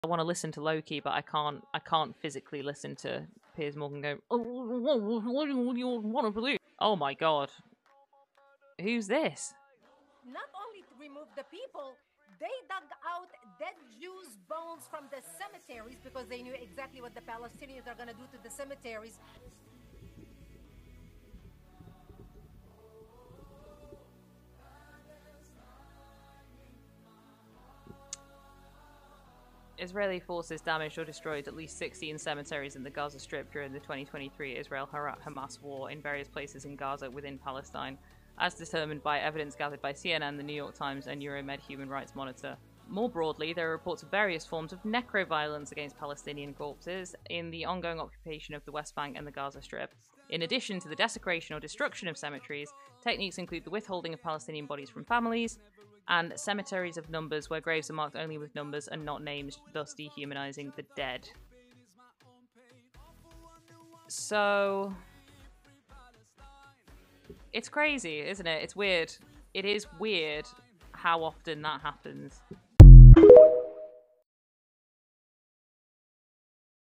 I want to listen to Loki, but I can't physically listen to Piers Morgan go, oh, what do you want to believe? Oh my god. Who's this? Not only to remove the people, they dug out dead Jews' bones from the cemeteries because they knew exactly what the Palestinians are going to do to the cemeteries. Israeli forces damaged or destroyed at least 16 cemeteries in the Gaza Strip during the 2023 Israel-Hamas war in various places in Gaza within Palestine, as determined by evidence gathered by CNN, the New York Times, and Euromed Human Rights Monitor. More broadly, there are reports of various forms of necroviolence against Palestinian corpses in the ongoing occupation of the West Bank and the Gaza Strip. In addition to the desecration or destruction of cemeteries, techniques include the withholding of Palestinian bodies from families, and cemeteries of numbers where graves are marked only with numbers and not names, thus dehumanizing the dead. So, it's crazy, isn't it? It's weird. It is weird how often that happens.